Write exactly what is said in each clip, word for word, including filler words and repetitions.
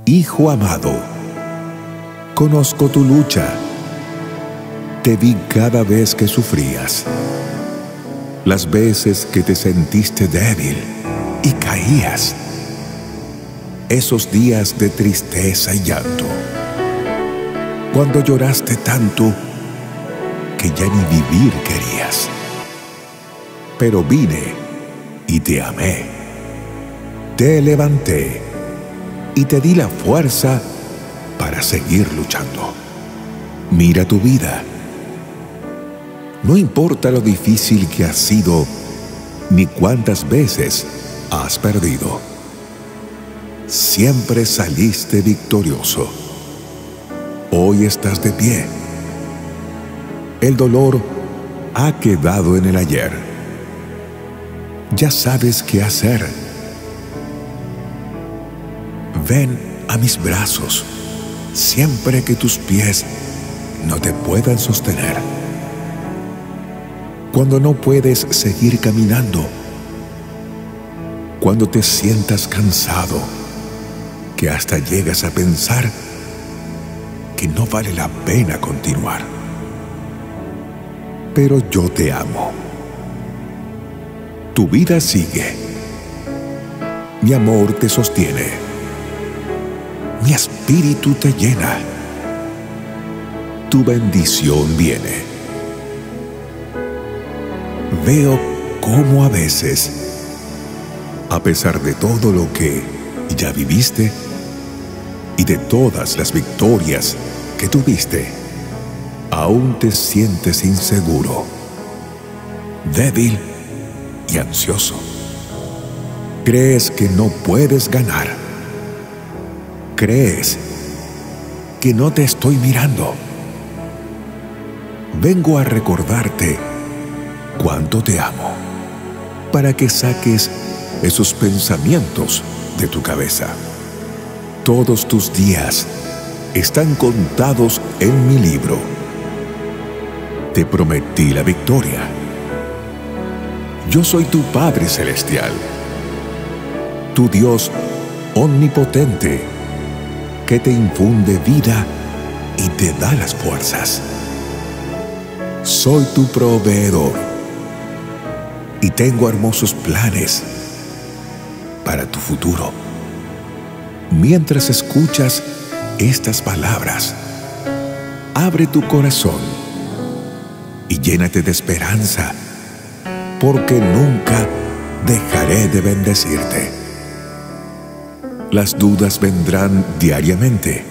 Hijo amado, conozco tu lucha. Te vi cada vez que sufrías, las veces que te sentiste débil y caías, esos días de tristeza y llanto, cuando lloraste tanto que ya ni vivir querías. Pero vine y te amé, te levanté y te di la fuerza para seguir luchando. Mira tu vida. No importa lo difícil que ha sido, ni cuántas veces has perdido. Siempre saliste victorioso. Hoy estás de pie. El dolor ha quedado en el ayer. Ya sabes qué hacer. Ven a mis brazos siempre que tus pies no te puedan sostener. Cuando no puedes seguir caminando, cuando te sientas cansado, que hasta llegas a pensar que no vale la pena continuar. Pero yo te amo. Tu vida sigue. Mi amor te sostiene. Mi espíritu te llena. Tu bendición viene. Veo cómo a veces, a pesar de todo lo que ya viviste y de todas las victorias que tuviste, aún te sientes inseguro, débil y ansioso. Crees que no puedes ganar. Crees que no te estoy mirando. Vengo a recordarte cuánto te amo, para que saques esos pensamientos de tu cabeza. Todos tus días están contados en mi libro. Te prometí la victoria. Yo soy tu Padre Celestial, tu Dios omnipotente, que te infunde vida y te da las fuerzas. Soy tu proveedor y tengo hermosos planes para tu futuro. Mientras escuchas estas palabras, abre tu corazón y llénate de esperanza, porque nunca dejaré de bendecirte. Las dudas vendrán diariamente.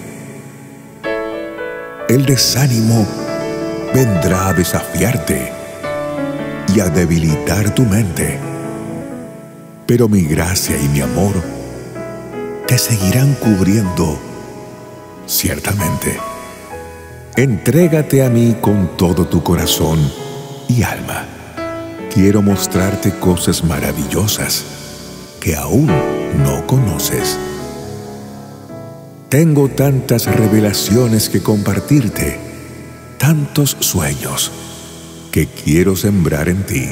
El desánimo vendrá a desafiarte y a debilitar tu mente. Pero mi gracia y mi amor te seguirán cubriendo ciertamente. Entrégate a mí con todo tu corazón y alma. Quiero mostrarte cosas maravillosas que aún no conoces. Tengo tantas revelaciones que compartirte, tantos sueños que quiero sembrar en ti.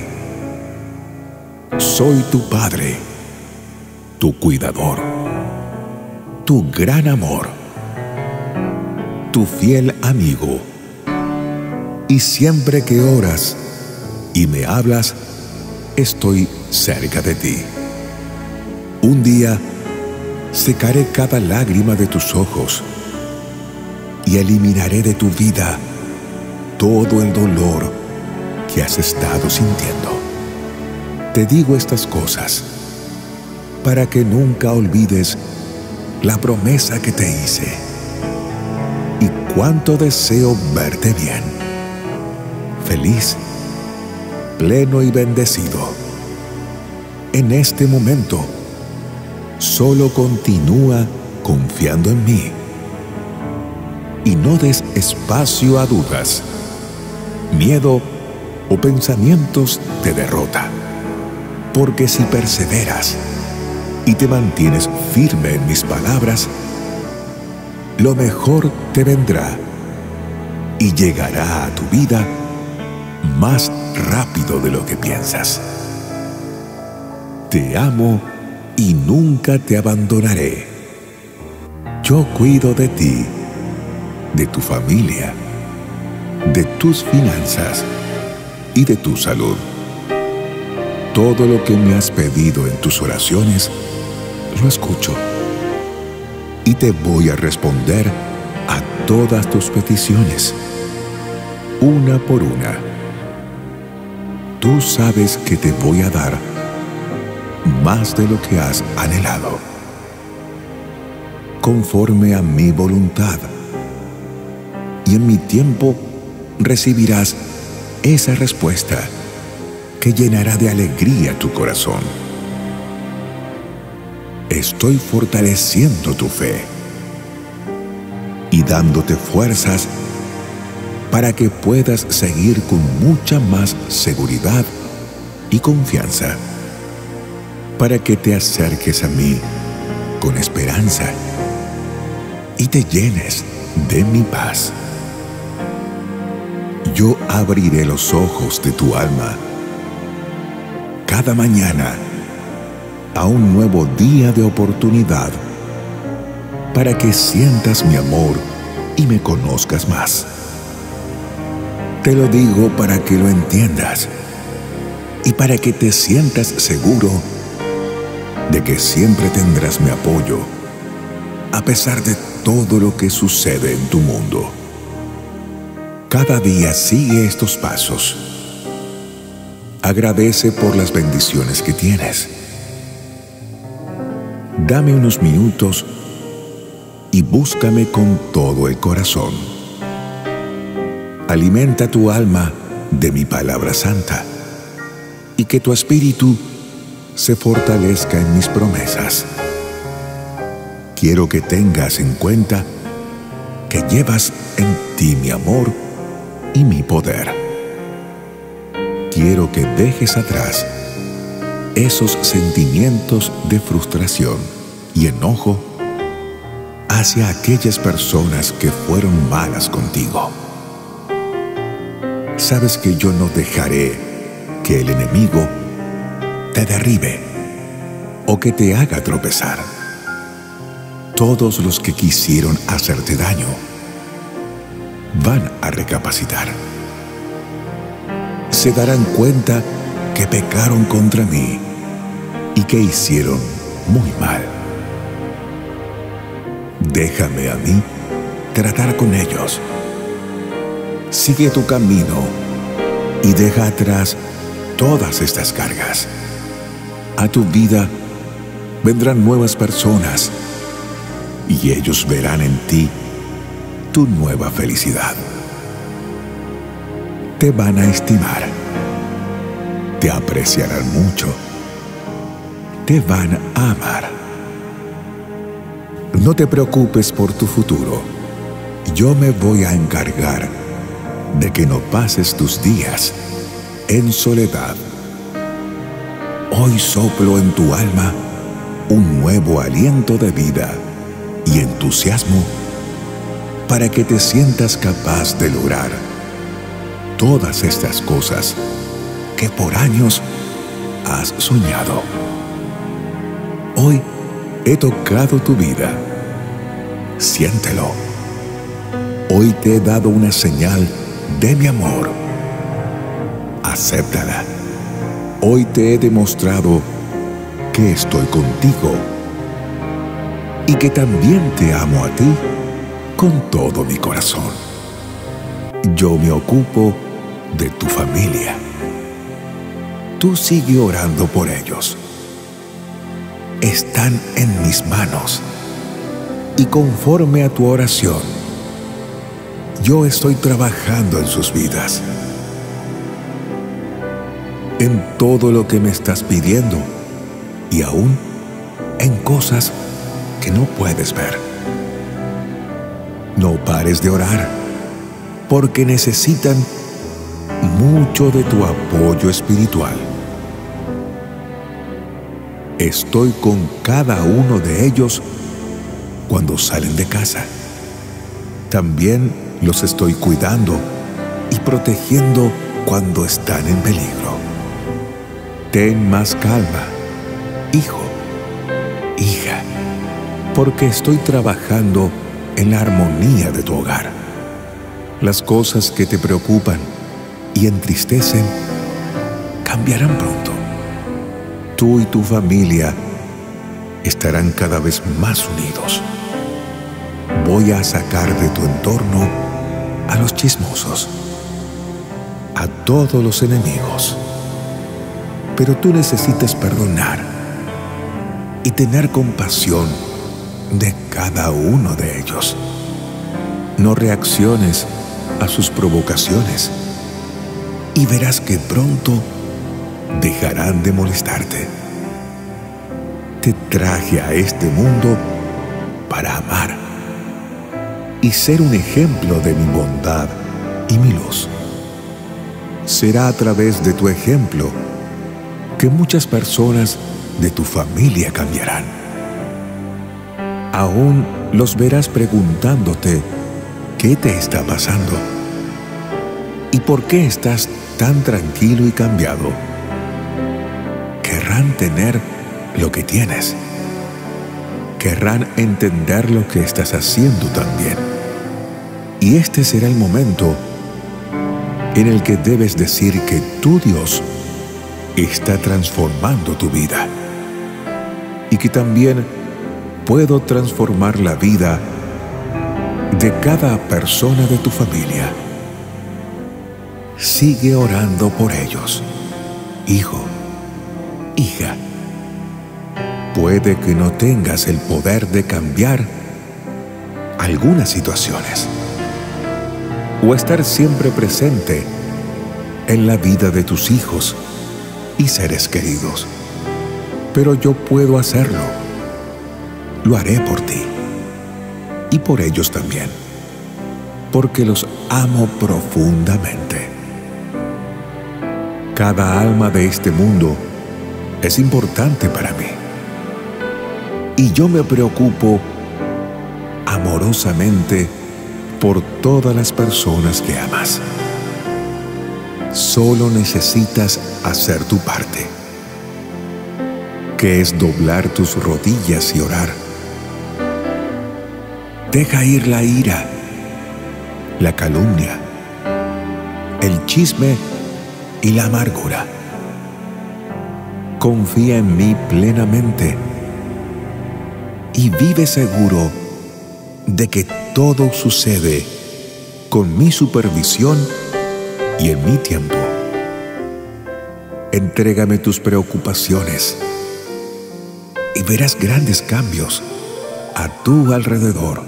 Soy tu Padre, tu cuidador, tu gran amor, tu fiel amigo. Y siempre que oras y me hablas, estoy cerca de ti. Un día secaré cada lágrima de tus ojos y eliminaré de tu vida todo el dolor que has estado sintiendo. Te digo estas cosas para que nunca olvides la promesa que te hice y cuánto deseo verte bien, feliz, pleno y bendecido. En este momento, solo continúa confiando en mí y no des espacio a dudas, miedo o pensamientos de derrota. Porque si perseveras y te mantienes firme en mis palabras, lo mejor te vendrá y llegará a tu vida más rápido de lo que piensas. Te amo y nunca te abandonaré. Yo cuido de ti, de tu familia, de tus finanzas y de tu salud. Todo lo que me has pedido en tus oraciones, lo escucho. Y te voy a responder a todas tus peticiones, una por una. Tú sabes que te voy a dar más de lo que has anhelado, conforme a mi voluntad. Y en mi tiempo recibirás esa respuesta que llenará de alegría tu corazón. Estoy fortaleciendo tu fe y dándote fuerzas para que puedas seguir con mucha más seguridad y confianza, para que te acerques a mí con esperanza y te llenes de mi paz. Yo abriré los ojos de tu alma cada mañana a un nuevo día de oportunidad para que sientas mi amor y me conozcas más. Te lo digo para que lo entiendas y para que te sientas seguro de que siempre tendrás mi apoyo a pesar de todo lo que sucede en tu mundo. Cada día sigue estos pasos. Agradece por las bendiciones que tienes. Dame unos minutos y búscame con todo el corazón. Alimenta tu alma de mi palabra santa y que tu espíritu se fortalezca en mis promesas. Quiero que tengas en cuenta que llevas en ti mi amor y mi poder. Quiero que dejes atrás esos sentimientos de frustración y enojo hacia aquellas personas que fueron malas contigo. Sabes que yo no dejaré que el enemigo te derribe o que te haga tropezar. Todos los que quisieron hacerte daño van a recapacitar. Se darán cuenta que pecaron contra mí y que hicieron muy mal. Déjame a mí tratar con ellos. Sigue tu camino y deja atrás todas estas cargas. A tu vida vendrán nuevas personas y ellos verán en ti tu nueva felicidad. Te van a estimar, te apreciarán mucho, te van a amar. No te preocupes por tu futuro. Yo me voy a encargar de que no pases tus días en soledad. Hoy soplo en tu alma un nuevo aliento de vida y entusiasmo para que te sientas capaz de lograr todas estas cosas que por años has soñado. Hoy he tocado tu vida. Siéntelo. Hoy te he dado una señal de mi amor. Acéptala. Hoy te he demostrado que estoy contigo y que también te amo a ti con todo mi corazón. Yo me ocupo de tu familia. Tú sigue orando por ellos. Están en mis manos y conforme a tu oración, yo estoy trabajando en sus vidas. En todo lo que me estás pidiendo y aún en cosas que no puedes ver. No pares de orar, porque necesitan mucho de tu apoyo espiritual. Estoy con cada uno de ellos cuando salen de casa. También los estoy cuidando y protegiendo cuando están en peligro. Ten más calma, hijo, hija, porque estoy trabajando en la armonía de tu hogar. Las cosas que te preocupan y entristecen cambiarán pronto. Tú y tu familia estarán cada vez más unidos. Voy a sacar de tu entorno a los chismosos, a todos los enemigos. Pero tú necesitas perdonar y tener compasión de cada uno de ellos. No reacciones a sus provocaciones y verás que pronto dejarán de molestarte. Te traje a este mundo para amar y ser un ejemplo de mi bondad y mi luz. Será a través de tu ejemplo que muchas personas de tu familia cambiarán. Aún los verás preguntándote qué te está pasando y por qué estás tan tranquilo y cambiado. Querrán tener lo que tienes. Querrán entender lo que estás haciendo también. Y este será el momento en el que debes decir que tu Dios está transformando tu vida y que también puedo transformar la vida de cada persona de tu familia. Sigue orando por ellos, hijo, hija. Puede que no tengas el poder de cambiar algunas situaciones o estar siempre presente en la vida de tus hijos y seres queridos, pero yo puedo hacerlo. Lo haré por ti y por ellos también, porque los amo profundamente. Cada alma de este mundo es importante para mí y yo me preocupo amorosamente por todas las personas que amas. Solo necesitas hacer tu parte, que es doblar tus rodillas y orar. Deja ir la ira, la calumnia, el chisme y la amargura. Confía en mí plenamente y vive seguro de que todo sucede con mi supervisión y en mi tiempo. Entrégame tus preocupaciones y verás grandes cambios a tu alrededor.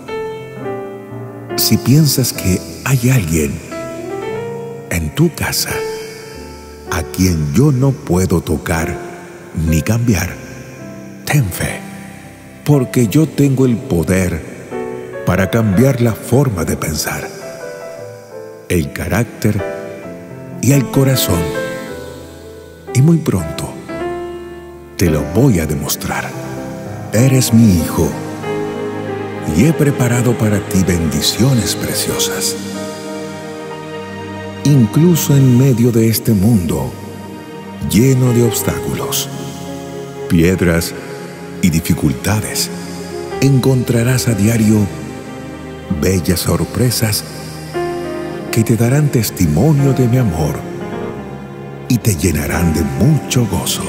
Si piensas que hay alguien en tu casa a quien yo no puedo tocar ni cambiar, ten fe, porque yo tengo el poder para cambiar la forma de pensar, el carácter y el corazón. Y muy pronto te lo voy a demostrar. Eres mi hijo y he preparado para ti bendiciones preciosas. Incluso en medio de este mundo lleno de obstáculos, piedras y dificultades, encontrarás a diario bellas sorpresas que te darán testimonio de mi amor y te llenarán de mucho gozo.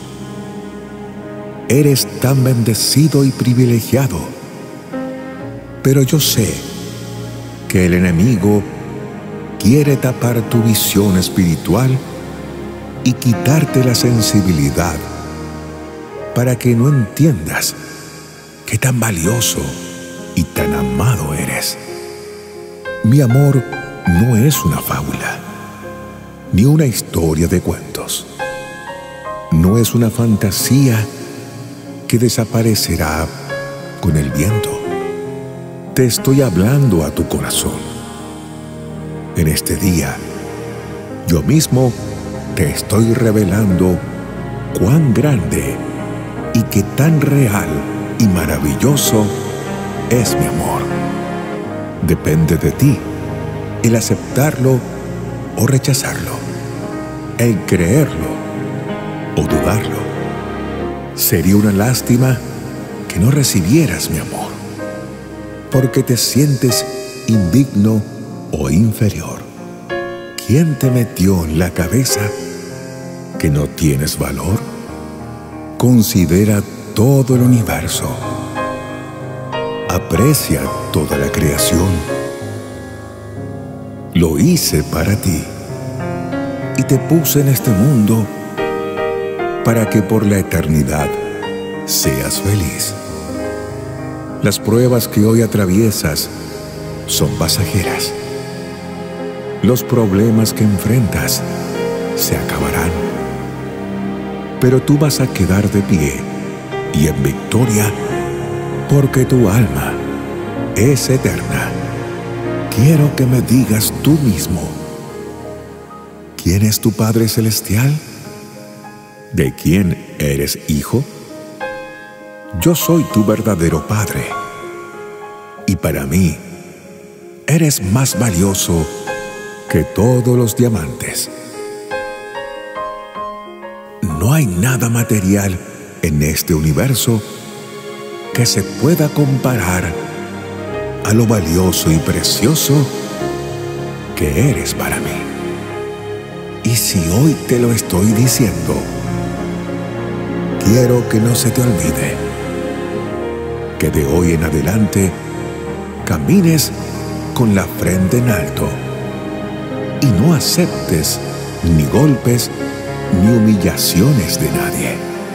Eres tan bendecido y privilegiado, pero yo sé que el enemigo quiere tapar tu visión espiritual y quitarte la sensibilidad para que no entiendas qué tan valioso y tan amado eres. Mi amor no es una fábula, ni una historia de cuentos. No es una fantasía que desaparecerá con el viento. Te estoy hablando a tu corazón. En este día, yo mismo te estoy revelando cuán grande y qué tan real y maravilloso es mi amor. Depende de ti el aceptarlo o rechazarlo, el creerlo o dudarlo. Sería una lástima que no recibieras mi amor, porque te sientes indigno o inferior. ¿Quién te metió en la cabeza que no tienes valor? Considera todo el universo. Aprecia toda la creación. Lo hice para ti y te puse en este mundo para que por la eternidad seas feliz. Las pruebas que hoy atraviesas son pasajeras. Los problemas que enfrentas se acabarán. Pero tú vas a quedar de pie y en victoria porque tu alma es eterna. Quiero que me digas tú mismo, ¿quién es tu Padre Celestial? ¿De quién eres hijo? Yo soy tu verdadero Padre, y para mí eres más valioso que todos los diamantes. No hay nada material en este universo que se pueda comparar a lo valioso y precioso que eres para mí. Y si hoy te lo estoy diciendo, quiero que no se te olvide que de hoy en adelante camines con la frente en alto y no aceptes ni golpes ni humillaciones de nadie.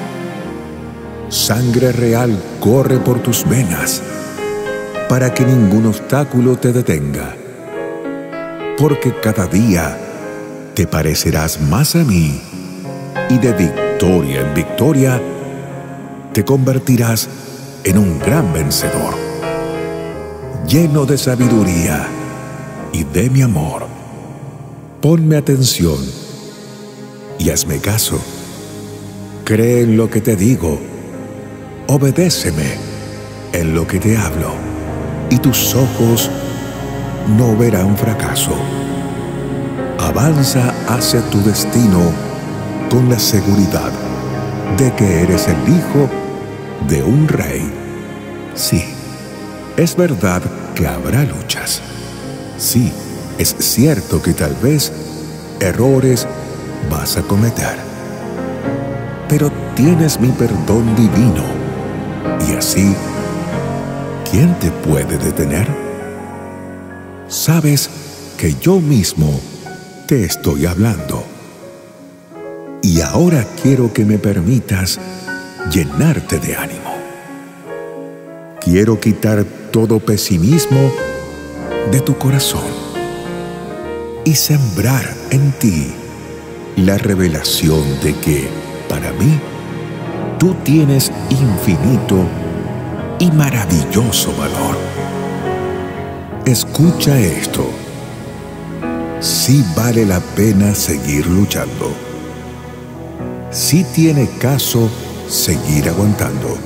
Sangre real corre por tus venas para que ningún obstáculo te detenga, porque cada día te parecerás más a mí y de victoria en victoria te convertirás en un gran vencedor, lleno de sabiduría y de mi amor. Ponme atención y hazme caso. Cree en lo que te digo, obedéceme en lo que te hablo, y tus ojos no verán fracaso. Avanza hacia tu destino con la seguridad de que eres el hijo de un rey. Sí, es verdad que habrá luchas. Sí, es cierto que tal vez errores vas a cometer, pero tienes mi perdón divino, y así, ¿quién te puede detener? Sabes que yo mismo te estoy hablando, y ahora quiero que me permitas llenarte de ánimo. Quiero quitar todo pesimismo de tu corazón y sembrar en ti la revelación de que, para mí, tú tienes infinito y maravilloso valor. Escucha esto. Sí vale la pena seguir luchando. Sí tiene caso seguir aguantando.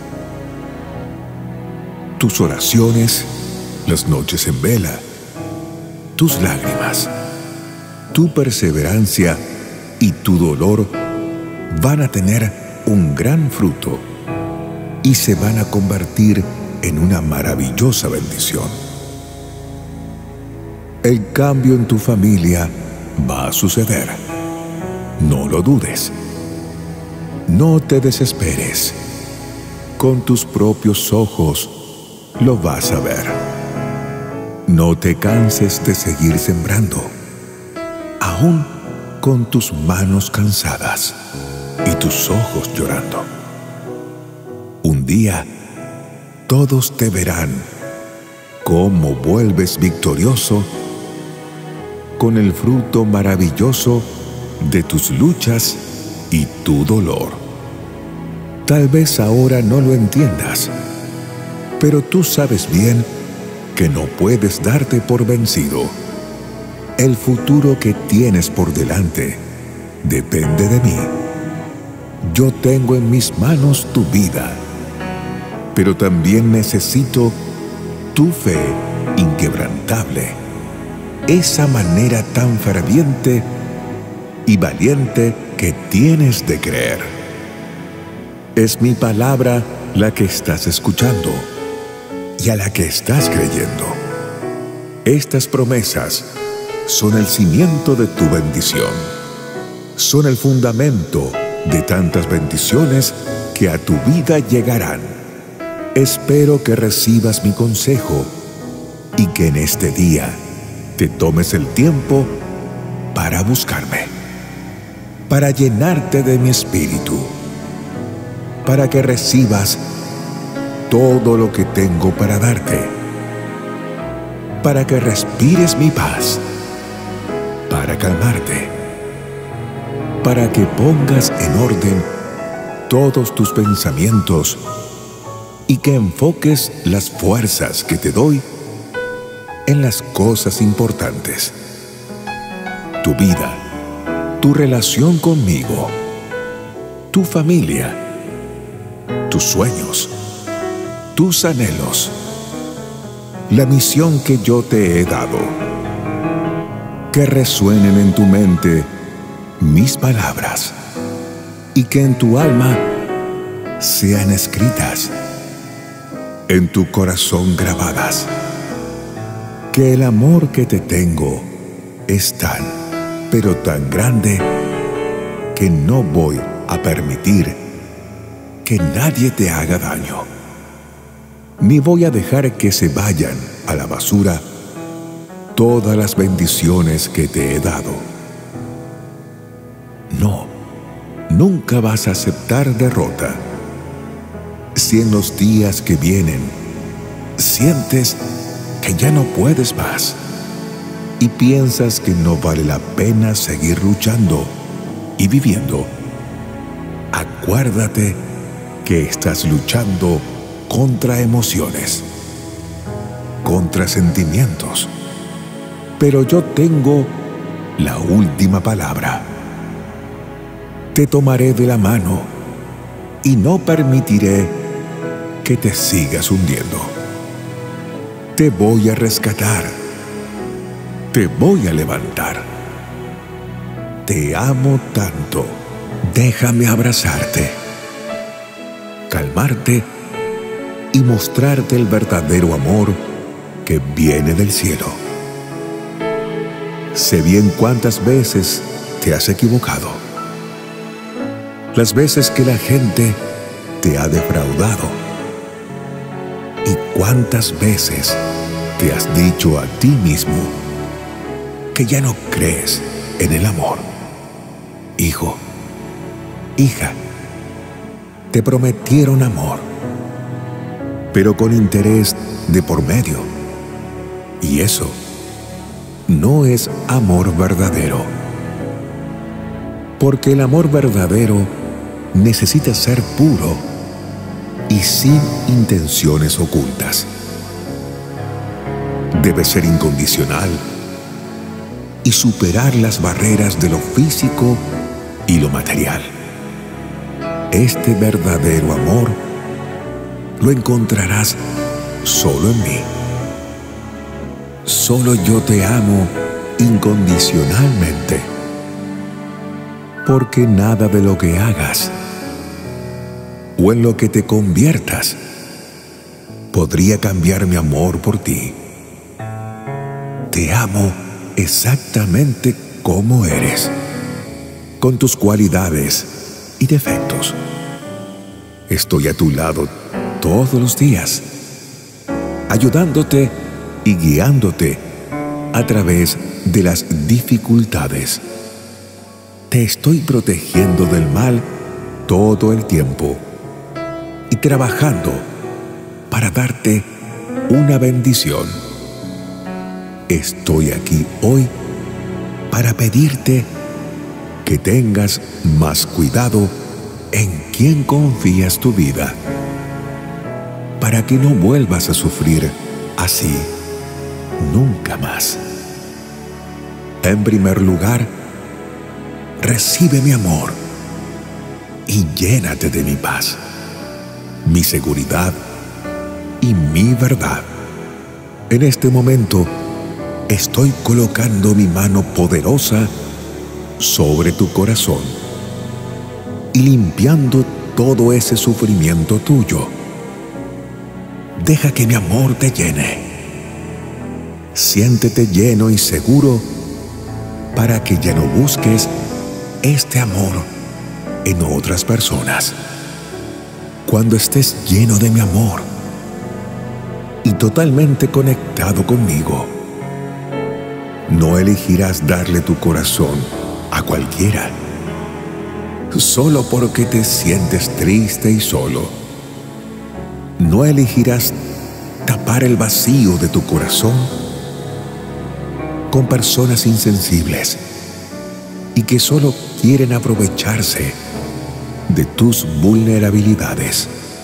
Tus oraciones, las noches en vela, tus lágrimas, tu perseverancia y tu dolor van a tener un gran fruto y se van a convertir en una maravillosa bendición. El cambio en tu familia va a suceder. No lo dudes. No te desesperes. Con tus propios ojos lo vas a ver. No te canses de seguir sembrando, aún con tus manos cansadas y tus ojos llorando. Un día, todos te verán cómo vuelves victorioso con el fruto maravilloso de tus luchas y tu dolor. Tal vez ahora no lo entiendas, pero tú sabes bien que no puedes darte por vencido. El futuro que tienes por delante depende de mí. Yo tengo en mis manos tu vida, pero también necesito tu fe inquebrantable, esa manera tan ferviente y valiente que tienes de creer. Es mi palabra la que estás escuchando y a la que estás creyendo. Estas promesas son el cimiento de tu bendición. Son el fundamento de tantas bendiciones que a tu vida llegarán. Espero que recibas mi consejo y que en este día te tomes el tiempo para buscarme, para llenarte de mi espíritu, para que recibas todo lo que tengo para darte, para que respires mi paz, para calmarte, para que pongas en orden todos tus pensamientos y que enfoques las fuerzas que te doy en las cosas importantes. Tu vida, tu relación conmigo, tu familia, tus sueños, tus anhelos, la misión que yo te he dado. Que resuenen en tu mente mis palabras y que en tu alma sean escritas, en tu corazón grabadas. Que el amor que te tengo es tan, pero tan grande que no voy a permitir que nadie te haga daño, ni voy a dejar que se vayan a la basura todas las bendiciones que te he dado. No, nunca vas a aceptar derrota. Si en los días que vienen sientes que ya no puedes más y piensas que no vale la pena seguir luchando y viviendo, acuérdate que estás luchando contra emociones, contra sentimientos. Pero yo tengo la última palabra. Te tomaré de la mano y no permitiré que te sigas hundiendo. Te voy a rescatar. Te voy a levantar. Te amo tanto. Déjame abrazarte, calmarte y mostrarte el verdadero amor que viene del cielo. Sé bien cuántas veces te has equivocado, las veces que la gente te ha defraudado y cuántas veces te has dicho a ti mismo que ya no crees en el amor. Hijo, hija, te prometieron amor, pero con interés de por medio, y eso no es amor verdadero. Porque el amor verdadero necesita ser puro y sin intenciones ocultas. Debe ser incondicional y superar las barreras de lo físico y lo material. Este verdadero amor lo encontrarás solo en mí. Solo yo te amo incondicionalmente, porque nada de lo que hagas o en lo que te conviertas podría cambiar mi amor por ti. Te amo exactamente como eres, con tus cualidades y defectos. Estoy a tu lado todos los días, ayudándote y guiándote a través de las dificultades. Te estoy protegiendo del mal todo el tiempo y trabajando para darte una bendición. Estoy aquí hoy para pedirte que tengas más cuidado en quién confías tu vida, para que no vuelvas a sufrir así nunca más. En primer lugar, recibe mi amor y llénate de mi paz, mi seguridad y mi verdad. En este momento, estoy colocando mi mano poderosa sobre tu corazón y limpiando todo ese sufrimiento tuyo Deja que mi amor te llene. Siéntete lleno y seguro para que ya no busques este amor en otras personas. Cuando estés lleno de mi amor y totalmente conectado conmigo, no elegirás darle tu corazón a cualquiera, solo porque te sientes triste y solo. No elegirás tapar el vacío de tu corazón con personas insensibles y que solo quieren aprovecharse de tus vulnerabilidades.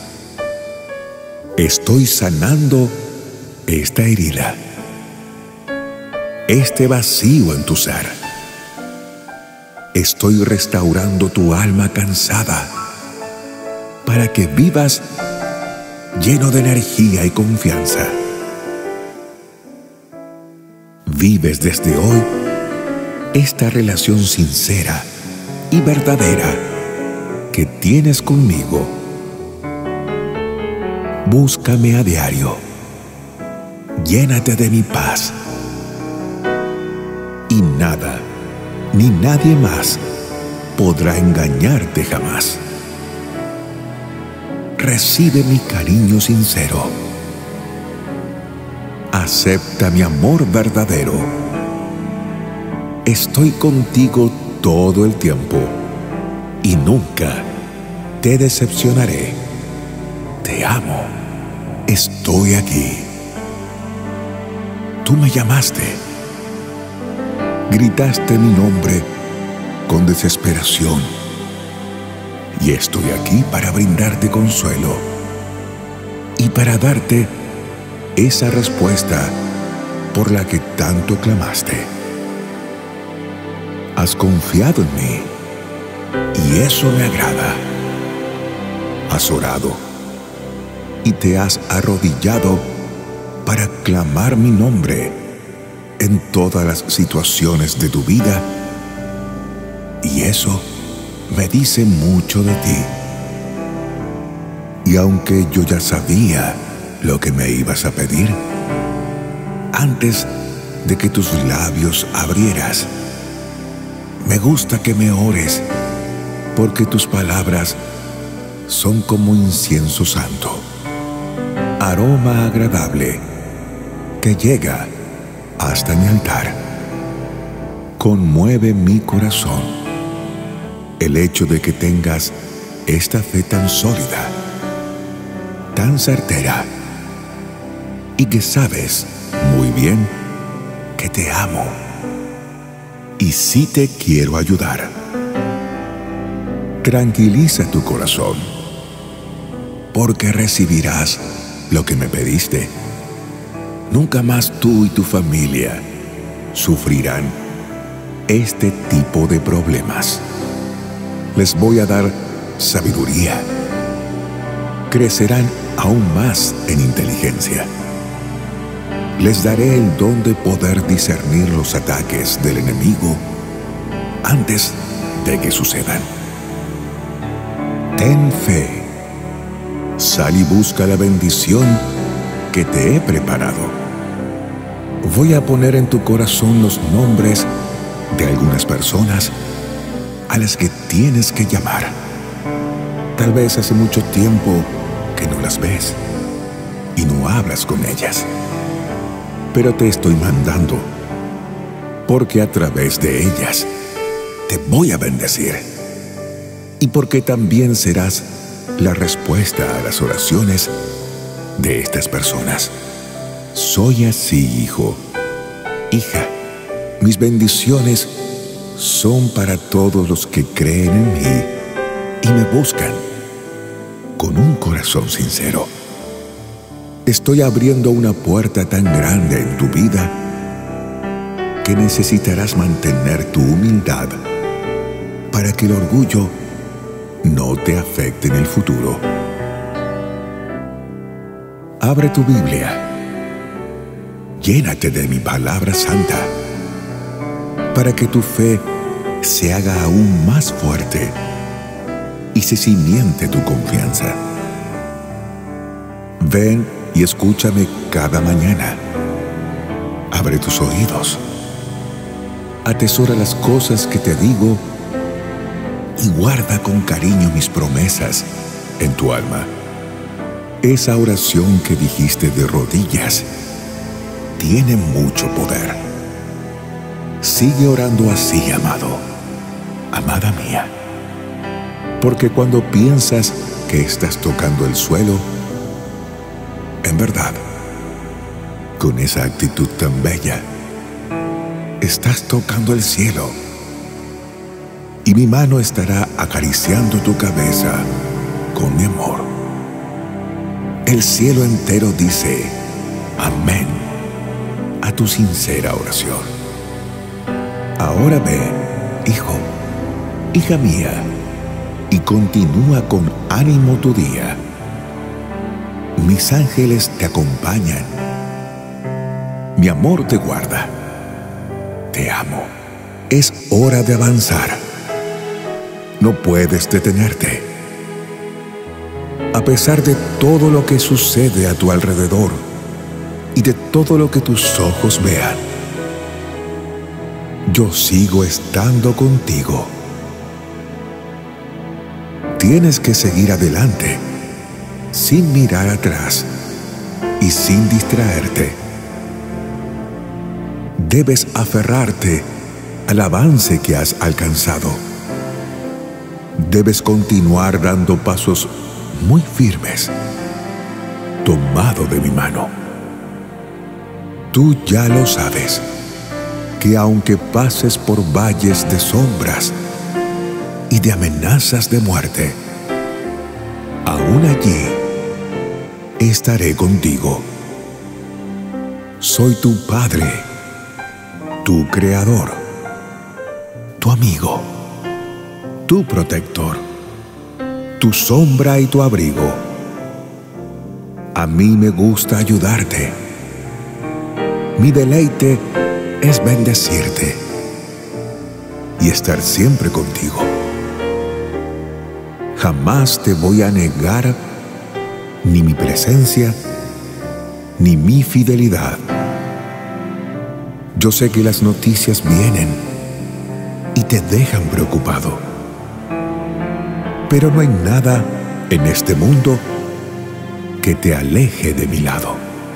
Estoy sanando esta herida, este vacío en tu ser. Estoy restaurando tu alma cansada para que vivas lleno de energía y confianza. Vives desde hoy esta relación sincera y verdadera que tienes conmigo. Búscame a diario. Llénate de mi paz. Y nada, ni nadie más podrá engañarte jamás. Recibe mi cariño sincero. Acepta mi amor verdadero. Estoy contigo todo el tiempo y nunca te decepcionaré. Te amo. Estoy aquí. Tú me llamaste. Gritaste mi nombre con desesperación. Y estoy aquí para brindarte consuelo y para darte esa respuesta por la que tanto clamaste. Has confiado en mí y eso me agrada. Has orado y te has arrodillado para clamar mi nombre en todas las situaciones de tu vida, y eso me dice mucho de ti. Y aunque yo ya sabía lo que me ibas a pedir, antes de que tus labios abrieras, me gusta que me ores, porque tus palabras son como incienso santo, aroma agradable que llega hasta mi altar. Conmueve mi corazón el hecho de que tengas esta fe tan sólida, tan certera, y que sabes muy bien que te amo y sí te quiero ayudar. Tranquiliza tu corazón, porque recibirás lo que me pediste. Nunca más tú y tu familia sufrirán este tipo de problemas. Les voy a dar sabiduría. Crecerán aún más en inteligencia. Les daré el don de poder discernir los ataques del enemigo antes de que sucedan. Ten fe. Sal y busca la bendición que te he preparado. Voy a poner en tu corazón los nombres de algunas personas a las que tienes que llamar. Tal vez hace mucho tiempo que no las ves y no hablas con ellas, pero te estoy mandando, porque a través de ellas te voy a bendecir, y porque también serás la respuesta a las oraciones de estas personas. Soy así, hijo, hija. Mis bendiciones son para todos los que creen en mí y me buscan con un corazón sincero. Estoy abriendo una puerta tan grande en tu vida que necesitarás mantener tu humildad para que el orgullo no te afecte en el futuro. Abre tu Biblia. Llénate de mi palabra santa para que tu fe se haga aún más fuerte y se cimiente tu confianza. Ven y escúchame cada mañana. Abre tus oídos. Atesora las cosas que te digo y guarda con cariño mis promesas en tu alma. Esa oración que dijiste de rodillas tiene mucho poder. Sigue orando así, amado, amada mía, porque cuando piensas que estás tocando el suelo, en verdad, con esa actitud tan bella, estás tocando el cielo, y mi mano estará acariciando tu cabeza con mi amor. El cielo entero dice amén a tu sincera oración. Ahora ve, hijo, hija mía, y continúa con ánimo tu día. Mis ángeles te acompañan. Mi amor te guarda. Te amo. Es hora de avanzar. No puedes detenerte. A pesar de todo lo que sucede a tu alrededor y de todo lo que tus ojos vean, yo sigo estando contigo. Tienes que seguir adelante, sin mirar atrás y sin distraerte. Debes aferrarte al avance que has alcanzado. Debes continuar dando pasos muy firmes, tomado de mi mano. Tú ya lo sabes, que aunque pases por valles de sombras y de amenazas de muerte, aún allí estaré contigo. Soy tu Padre, tu Creador, tu amigo, tu protector, tu sombra y tu abrigo. A mí me gusta ayudarte. Mi deleite es bendecirte y estar siempre contigo. Jamás te voy a negar ni mi presencia ni mi fidelidad. Yo sé que las noticias vienen y te dejan preocupado, pero no hay nada en este mundo que te aleje de mi lado.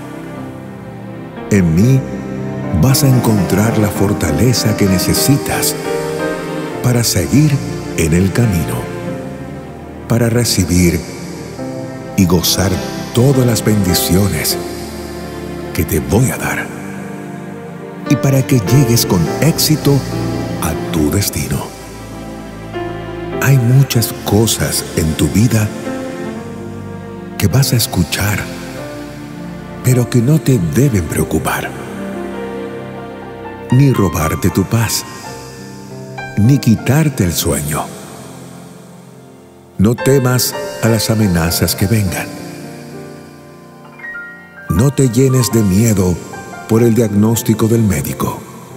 En mí vas a encontrar la fortaleza que necesitas para seguir en el camino, para recibir y gozar todas las bendiciones que te voy a dar, y para que llegues con éxito a tu destino. Hay muchas cosas en tu vida que vas a escuchar, pero que no te deben preocupar, ni robarte tu paz, ni quitarte el sueño. No temas a las amenazas que vengan. No te llenes de miedo por el diagnóstico del médico.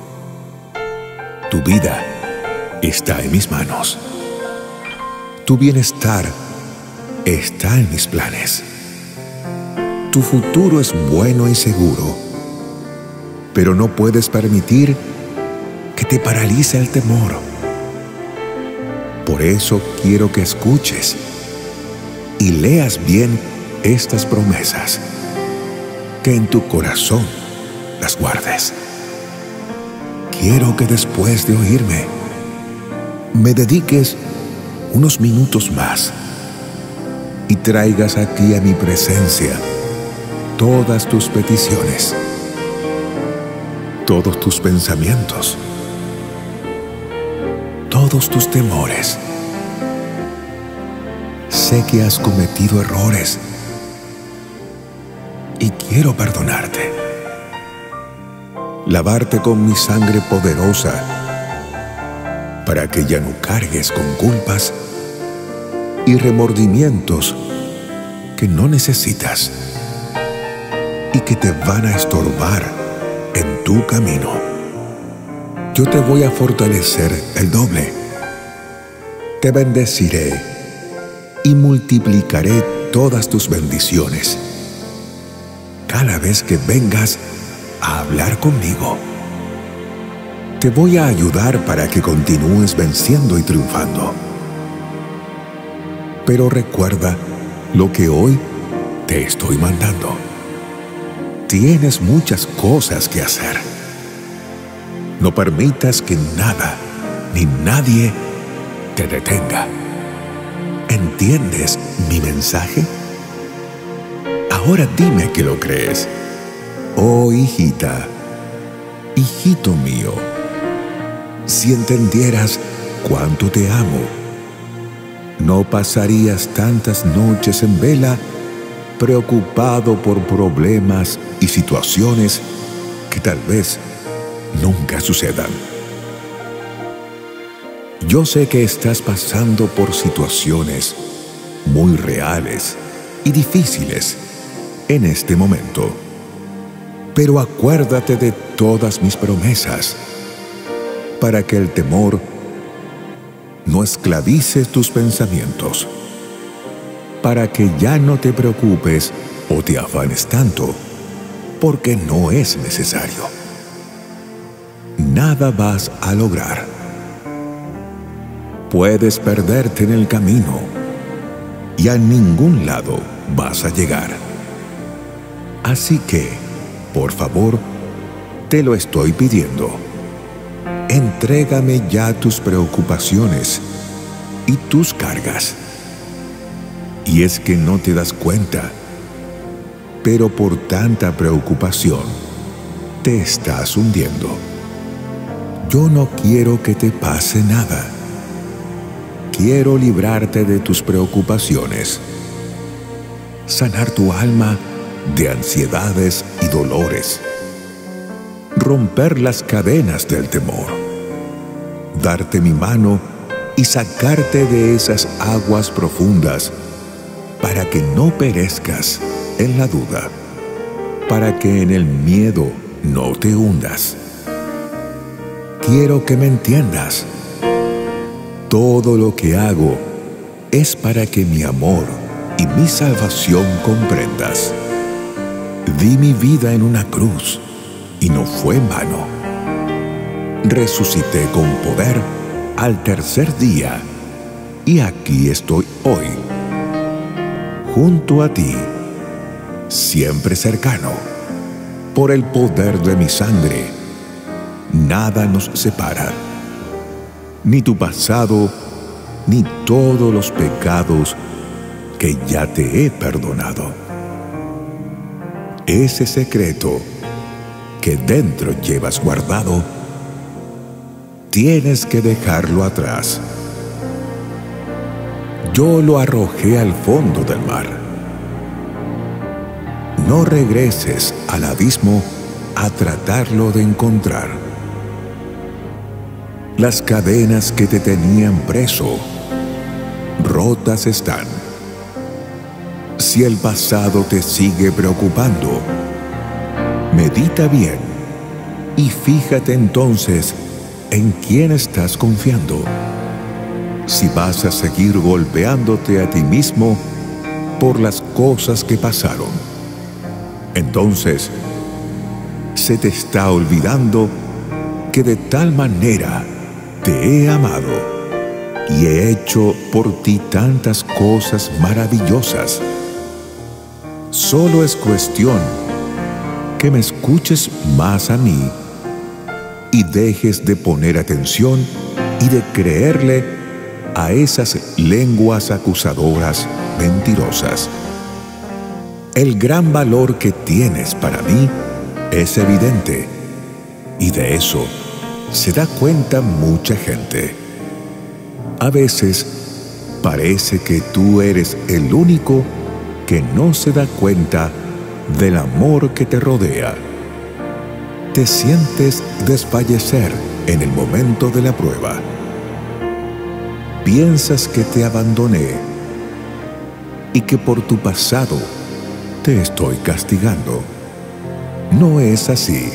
Tu vida está en mis manos. Tu bienestar está en mis planes. Tu futuro es bueno y seguro, pero no puedes permitir que te paralice el temor. Por eso quiero que escuches y leas bien estas promesas, que en tu corazón las guardes. Quiero que después de oírme, me dediques unos minutos más y traigas aquí a mi presencia todas tus peticiones, todos tus pensamientos, todos tus temores. Sé que has cometido errores y quiero perdonarte, lavarte con mi sangre poderosa para que ya no cargues con culpas y remordimientos que no necesitas y que te van a estorbar en tu camino. Yo te voy a fortalecer el doble. Te bendeciré y multiplicaré todas tus bendiciones. cada vez que vengas a hablar conmigo. Te voy a ayudar para que continúes venciendo y triunfando. Pero recuerda lo que hoy te estoy mandando. Tienes muchas cosas que hacer. No permitas que nada ni nadie te detenga. ¿Entiendes mi mensaje? Ahora dime que lo crees. Oh, hijita, hijito mío, si entendieras cuánto te amo, no pasarías tantas noches en vela preocupado por problemas y situaciones que tal vez nunca sucedan. Yo sé que estás pasando por situaciones muy reales y difíciles en este momento, pero acuérdate de todas mis promesas para que el temor no esclavice tus pensamientos, para que ya no te preocupes o te afanes tanto, porque no es necesario. Nada vas a lograr. Puedes perderte en el camino y a ningún lado vas a llegar. Así que, por favor, te lo estoy pidiendo. Entrégame ya tus preocupaciones y tus cargas. Y es que no te das cuenta, pero por tanta preocupación te estás hundiendo. Yo no quiero que te pase nada. Quiero librarte de tus preocupaciones, sanar tu alma de ansiedades y dolores, romper las cadenas del temor, darte mi mano y sacarte de esas aguas profundas para que no perezcas en la duda, para que en el miedo no te hundas. Quiero que me entiendas. Todo lo que hago es para que mi amor y mi salvación comprendas. Di mi vida en una cruz y no fue en vano. Resucité con poder al tercer día y aquí estoy hoy, junto a ti, siempre cercano. Por el poder de mi sangre, nada nos separa. Ni tu pasado, ni todos los pecados que ya te he perdonado. Ese secreto que dentro llevas guardado, tienes que dejarlo atrás. Yo lo arrojé al fondo del mar. No regreses al abismo a tratarlo de encontrar. Las cadenas que te tenían preso, rotas están. Si el pasado te sigue preocupando, medita bien y fíjate entonces en quién estás confiando. Si vas a seguir golpeándote a ti mismo por las cosas que pasaron, entonces se te está olvidando que de tal manera te he amado y he hecho por ti tantas cosas maravillosas. Solo es cuestión que me escuches más a mí y dejes de poner atención y de creerle a esas lenguas acusadoras mentirosas. El gran valor que tienes para mí es evidente y de eso se da cuenta mucha gente. A veces parece que tú eres el único que no se da cuenta del amor que te rodea. Te sientes desfallecer en el momento de la prueba. Piensas que te abandoné y que por tu pasado te estoy castigando. No es así.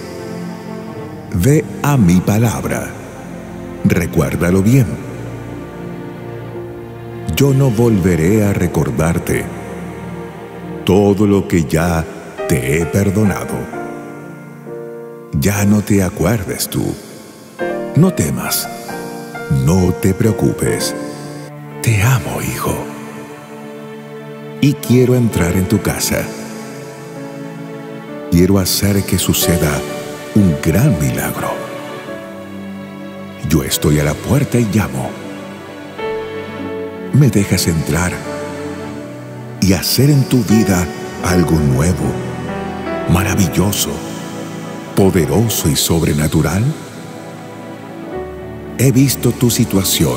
Ve a mi palabra. Recuérdalo bien. Yo no volveré a recordarte todo lo que ya te he perdonado. Ya no te acuerdes tú. No temas, no te preocupes. Te amo, hijo. Y quiero entrar en tu casa. Quiero hacer que suceda un gran milagro. Yo estoy a la puerta y llamo. ¿Me dejas entrar y hacer en tu vida algo nuevo, maravilloso, poderoso y sobrenatural? He visto tu situación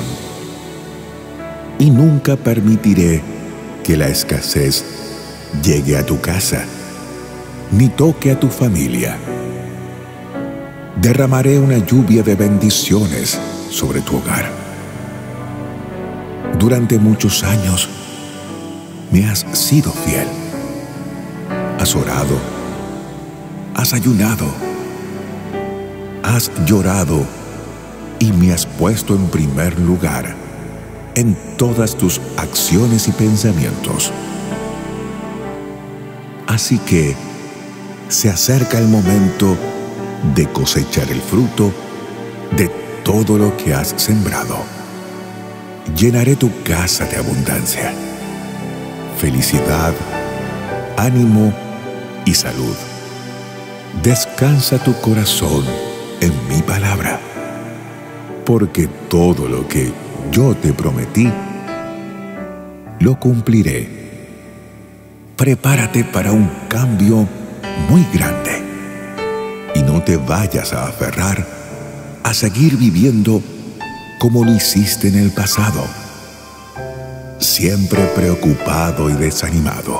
y nunca permitiré que la escasez llegue a tu casa, ni toque a tu familia. Derramaré una lluvia de bendiciones sobre tu hogar. Durante muchos años me has sido fiel. Has orado, has ayunado, has llorado y me has puesto en primer lugar en todas tus acciones y pensamientos. Así que se acerca el momento de cosechar el fruto de todo lo que has sembrado. Llenaré tu casa de abundancia, felicidad, ánimo y salud. Descansa tu corazón en mi palabra, porque todo lo que yo te prometí, lo cumpliré. Prepárate para un cambio muy grande y no te vayas a aferrar a seguir viviendo como lo hiciste en el pasado, siempre preocupado y desanimado.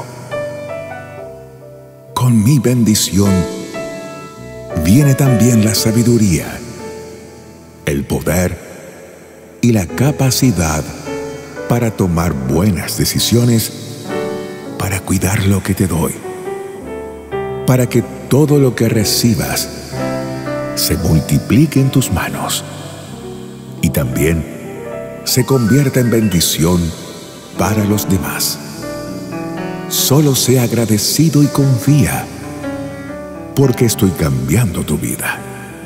Con mi bendición viene también la sabiduría, el poder y la capacidad para tomar buenas decisiones, para cuidar lo que te doy, para que todo lo que recibas se multiplique en tus manos y también se convierta en bendición para los demás. Solo sé agradecido y confía, porque estoy cambiando tu vida.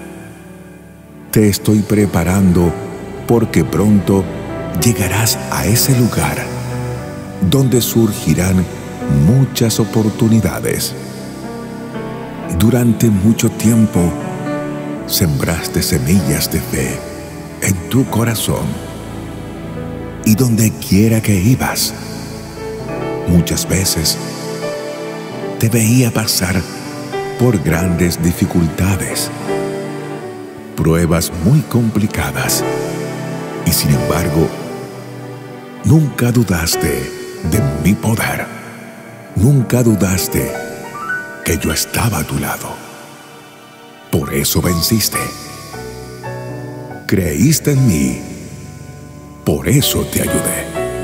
Te estoy preparando porque pronto llegarás a ese lugar donde surgirán muchas oportunidades. Durante mucho tiempo sembraste semillas de fe en tu corazón, y donde quiera que ibas, muchas veces te veía pasar por grandes dificultades, pruebas muy complicadas, y sin embargo, nunca dudaste de mi poder, nunca dudaste que yo estaba a tu lado. Por eso venciste. Creíste en mí, por eso te ayudé.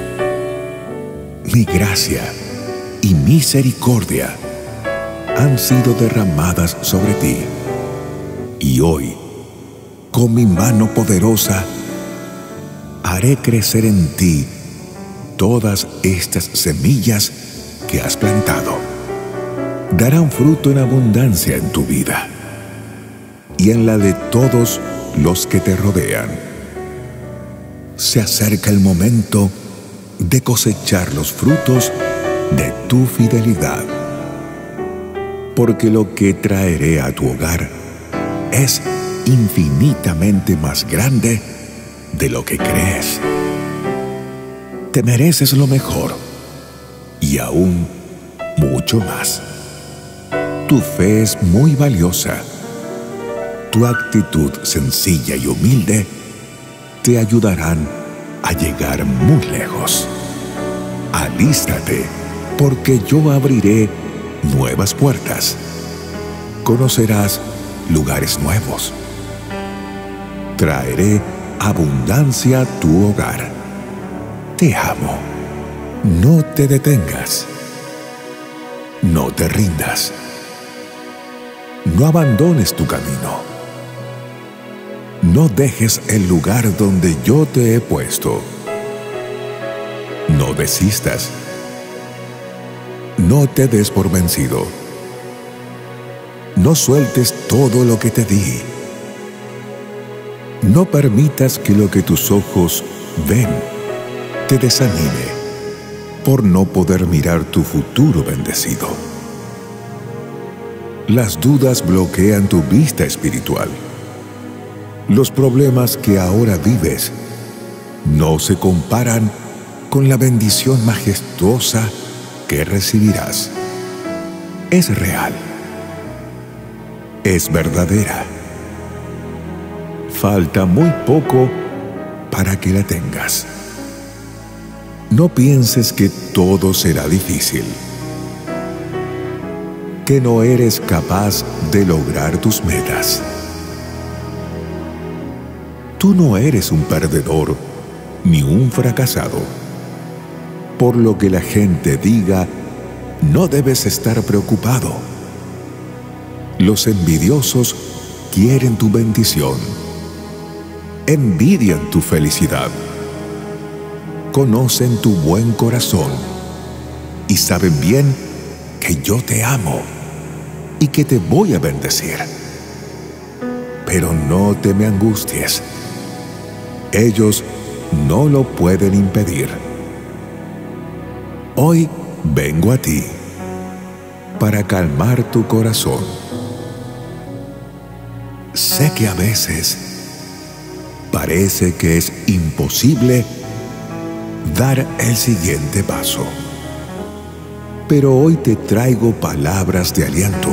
Mi gracia y misericordia han sido derramadas sobre ti, y hoy, con mi mano poderosa, haré crecer en ti todas estas semillas que has plantado. Darán fruto en abundancia en tu vida y en la de todos los que te rodean. Se acerca el momento de cosechar los frutos de tu fidelidad, porque lo que traeré a tu hogar es infinitamente más grande de lo que crees. Te mereces lo mejor y aún mucho más. Tu fe es muy valiosa. Tu actitud sencilla y humilde te ayudarán a llegar muy lejos. Alístate, porque yo abriré nuevas puertas. Conocerás lugares nuevos. Traeré abundancia a tu hogar. Te amo. No te detengas. No te rindas. No abandones tu camino. No dejes el lugar donde yo te he puesto. No desistas. No te des por vencido. no sueltes todo lo que te di. No permitas que lo que tus ojos ven te desanime por no poder mirar tu futuro bendecido. Las dudas bloquean tu vista espiritual. Los problemas que ahora vives no se comparan con la bendición majestuosa que recibirás. Es real. Es verdadera. Falta muy poco para que la tengas. No pienses que todo será difícil, que no eres capaz de lograr tus metas. Tú no eres un perdedor ni un fracasado. Por lo que la gente diga, no debes estar preocupado. Los envidiosos quieren tu bendición. Envidian tu felicidad. Conocen tu buen corazón y saben bien que yo te amo y que te voy a bendecir. Pero no te me angusties. Ellos no lo pueden impedir. Hoy vengo a ti para calmar tu corazón. Sé que a veces parece que es imposible dar el siguiente paso. Pero hoy te traigo palabras de aliento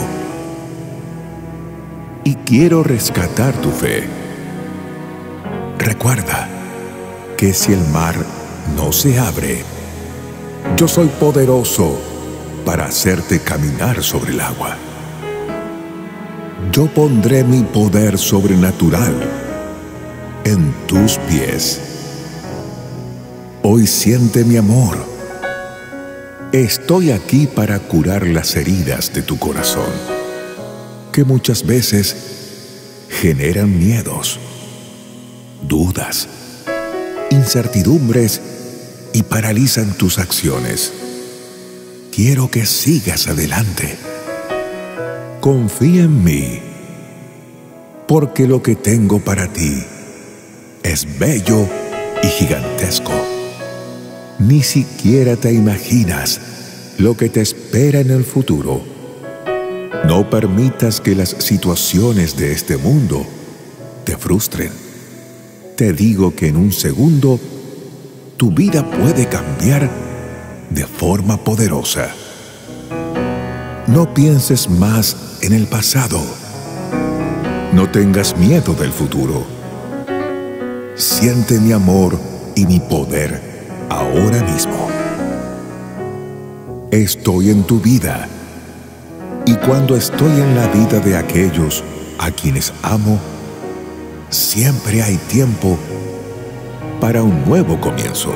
y quiero rescatar tu fe. Recuerda que si el mar no se abre, yo soy poderoso para hacerte caminar sobre el agua. Yo pondré mi poder sobrenatural en tus pies. Hoy siente mi amor. Estoy aquí para curar las heridas de tu corazón, que muchas veces generan miedos, dudas, incertidumbres y paralizan tus acciones. Quiero que sigas adelante. Confía en mí, porque lo que tengo para ti es bello y gigantesco. Ni siquiera te imaginas lo que te espera en el futuro. No permitas que las situaciones de este mundo te frustren. Te digo que en un segundo tu vida puede cambiar de forma poderosa. No pienses más en el pasado. No tengas miedo del futuro. Siente mi amor y mi poder ahora mismo. Estoy en tu vida, y cuando estoy en la vida de aquellos a quienes amo, siempre hay tiempo para un nuevo comienzo.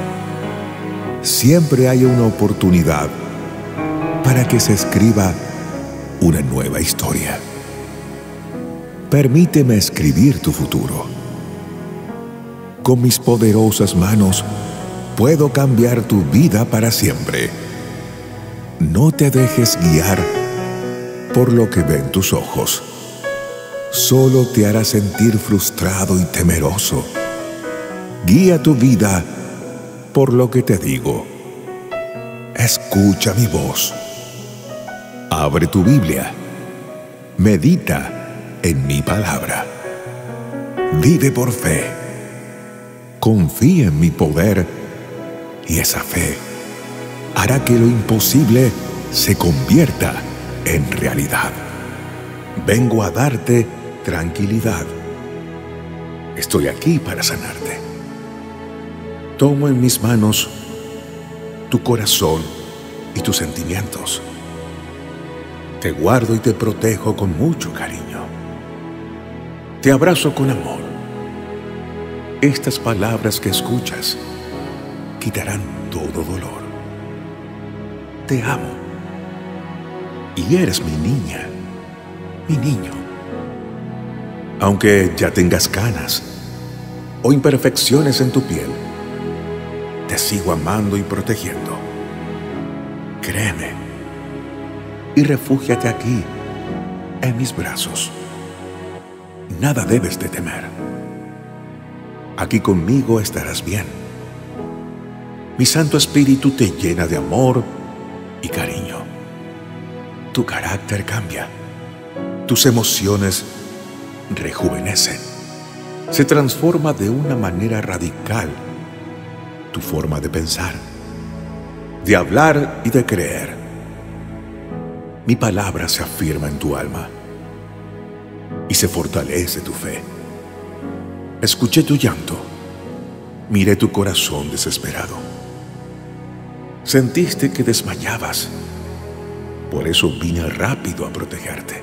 Siempre hay una oportunidad para que se escriba una nueva historia. Permíteme escribir tu futuro. Con mis poderosas manos puedo cambiar tu vida para siempre. No te dejes guiar por lo que ven tus ojos. Solo te hará sentir frustrado y temeroso. Guía tu vida por lo que te digo. Escucha mi voz. Abre tu Biblia. Medita en mi palabra. Vive por fe. Confía en mi poder, y esa fe hará que lo imposible se convierta en realidad. Vengo a darte tranquilidad. Estoy aquí para sanarte. Tomo en mis manos tu corazón y tus sentimientos. Te guardo y te protejo con mucho cariño. Te abrazo con amor. Estas palabras que escuchas quitarán todo dolor. Te amo. Y eres mi niña, mi niño. Aunque ya tengas canas o imperfecciones en tu piel, te sigo amando y protegiendo. Créeme y refúgiate aquí, en mis brazos. Nada debes de temer. Aquí conmigo estarás bien. Mi Santo Espíritu te llena de amor y cariño. Tu carácter cambia. Tus emociones rejuvenecen. Se transforma de una manera radical tu forma de pensar, de hablar y de creer. Mi palabra se afirma en tu alma y se fortalece tu fe. Escuché tu llanto, miré tu corazón desesperado. Sentiste que desmayabas, por eso vine rápido a protegerte.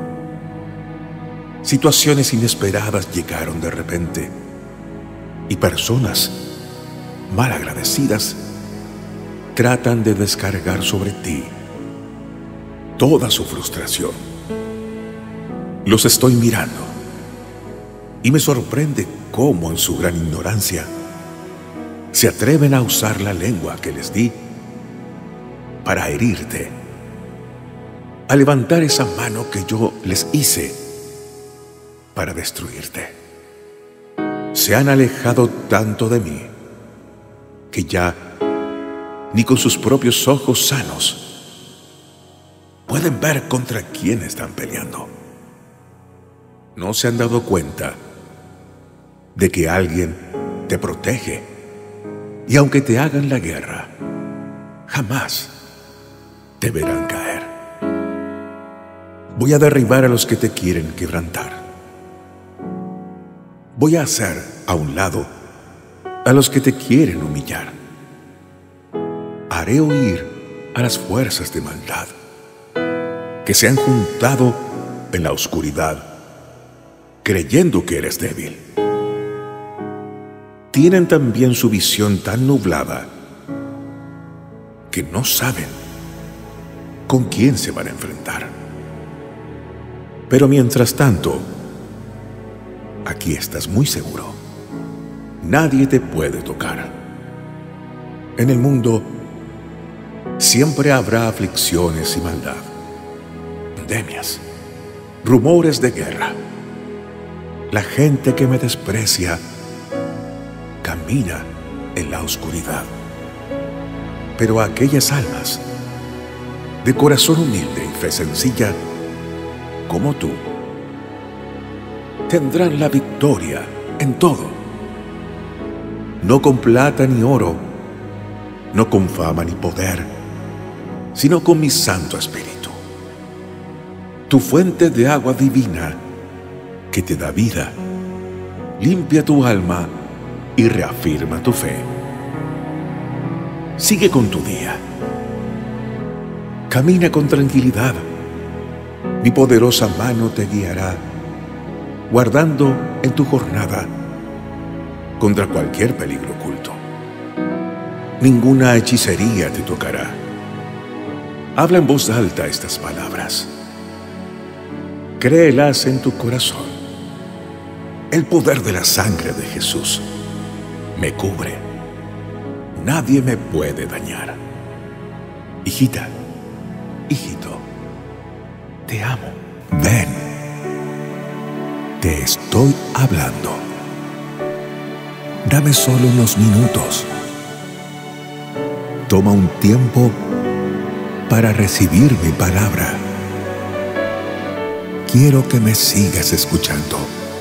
Situaciones inesperadas llegaron de repente y personas malagradecidas tratan de descargar sobre ti toda su frustración. Los estoy mirando y me sorprende cómo en su gran ignorancia se atreven a usar la lengua que les di para herirte, a levantar esa mano que yo les hice para destruirte. Se han alejado tanto de mí que ya ni con sus propios ojos sanos pueden ver contra quién están peleando. No se han dado cuenta de que alguien te protege, y aunque te hagan la guerra, jamás te verán caer. Voy a derribar a los que te quieren quebrantar. Voy a hacer a un lado a los que te quieren humillar. Haré huir a las fuerzas de maldad que se han juntado en la oscuridad, creyendo que eres débil. Tienen también su visión tan nublada que no saben con quién se van a enfrentar. Pero mientras tanto, aquí estás muy seguro. Nadie te puede tocar. En el mundo siempre habrá aflicciones y maldad, pandemias, rumores de guerra. La gente que me desprecia camina en la oscuridad. Pero aquellas almas de corazón humilde y fe sencilla como tú tendrán la victoria en todo. No con plata ni oro, no con fama ni poder, sino con mi Santo Espíritu, tu fuente de agua divina que te da vida, limpia tu alma y reafirma tu fe. Sigue con tu día. Camina con tranquilidad. Mi poderosa mano te guiará, guardando en tu jornada contra cualquier peligro oculto. Ninguna hechicería te tocará. Habla en voz alta estas palabras. Créelas en tu corazón. El poder de la sangre de Jesús me cubre. Nadie me puede dañar. Hijita, hijito, te amo. Ven, te estoy hablando. Dame solo unos minutos. Toma un tiempo para recibir mi palabra. Quiero que me sigas escuchando.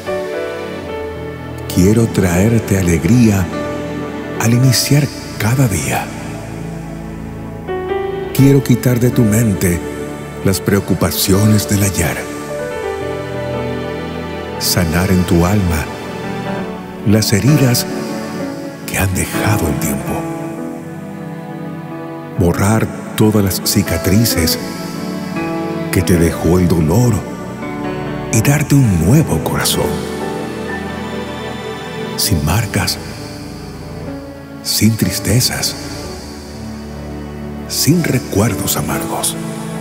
Quiero traerte alegría al iniciar cada día. Quiero quitar de tu mente las preocupaciones del ayer. Sanar en tu alma las heridas que han dejado el tiempo. Borrar todas las cicatrices que te dejó el dolor y darte un nuevo corazón. Sin marcas, sin tristezas, sin recuerdos amargos.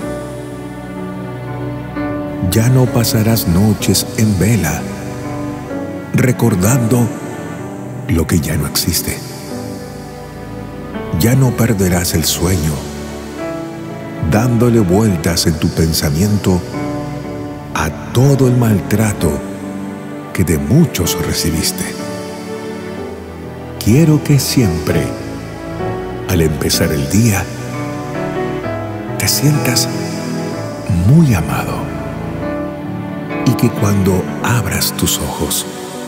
Ya no pasarás noches en vela recordando lo que ya no existe. Ya no perderás el sueño dándole vueltas en tu pensamiento a todo el maltrato que de muchos recibiste. Quiero que siempre, al empezar el día, te sientas muy amado y que cuando abras tus ojos,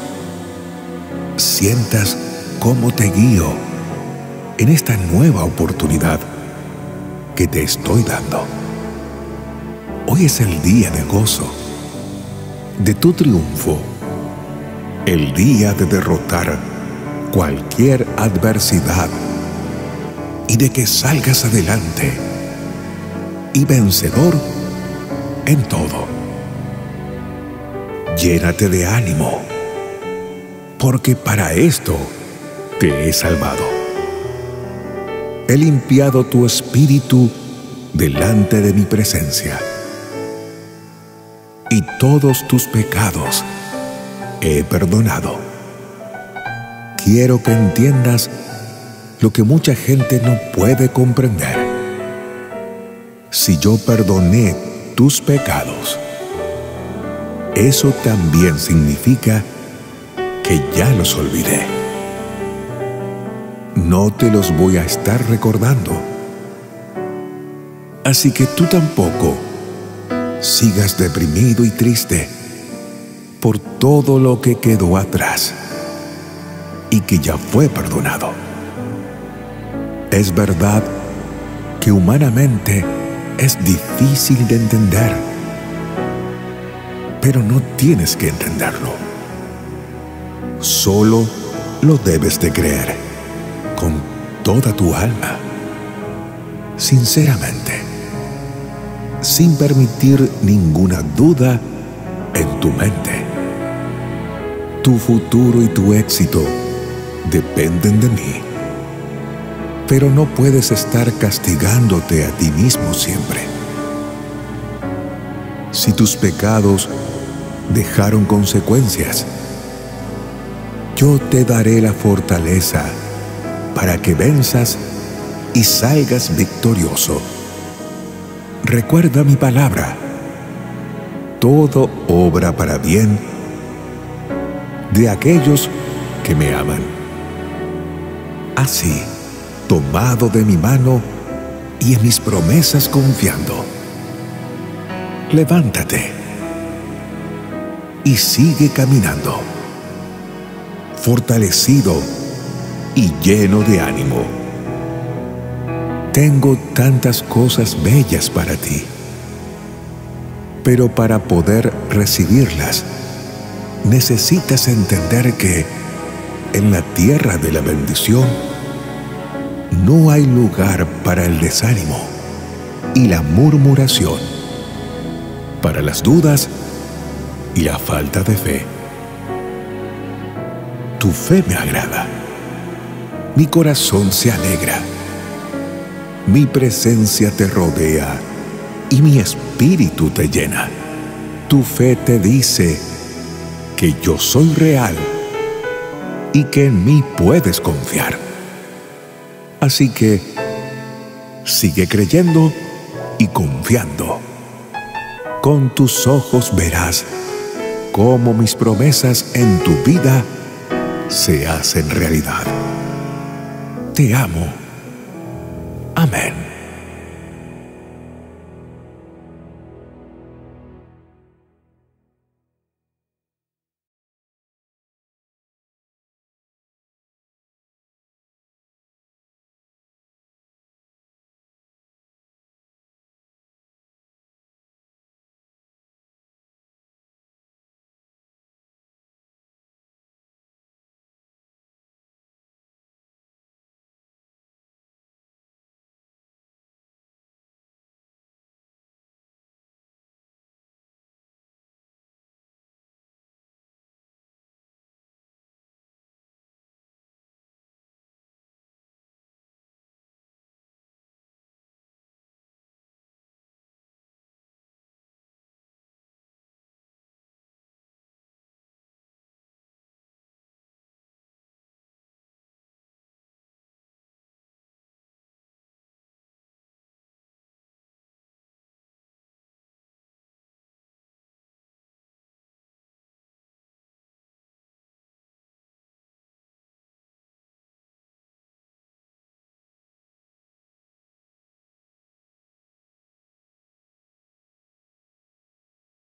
sientas cómo te guío en esta nueva oportunidad que te estoy dando. Hoy es el día de gozo, de tu triunfo, el día de derrotar cualquier adversidad y de que salgas adelante y vencedor en todo. Llénate de ánimo, porque para esto te he salvado. He limpiado tu espíritu delante de mi presencia, y todos tus pecados he perdonado. Quiero que entiendas lo que mucha gente no puede comprender. Si yo perdoné tus pecados, eso también significa que ya los olvidé. No te los voy a estar recordando. Así que tú tampoco sigas deprimido y triste por todo lo que quedó atrás y que ya fue perdonado. Es verdad que humanamente es difícil de entender, pero no tienes que entenderlo. Solo lo debes de creer con toda tu alma, sinceramente, sin permitir ninguna duda en tu mente. Tu futuro y tu éxito dependen de mí, pero no puedes estar castigándote a ti mismo siempre. Si tus pecados dejaron consecuencias, yo te daré la fortaleza para que venzas y salgas victorioso. Recuerda mi palabra: todo obra para bien de aquellos que me aman. Así, tomado de mi mano y en mis promesas confiando, levántate y sigue caminando, fortalecido y lleno de ánimo. Tengo tantas cosas bellas para ti, pero para poder recibirlas, necesitas entender que en la tierra de la bendición no hay lugar para el desánimo y la murmuración, para las dudas y la falta de fe. Tu fe me agrada, mi corazón se alegra, mi presencia te rodea y mi espíritu te llena. Tu fe te dice que yo soy real y que en mí puedes confiar. Así que sigue creyendo y confiando. Con tus ojos verás cómo mis promesas en tu vida se hacen realidad. Te amo. Amén.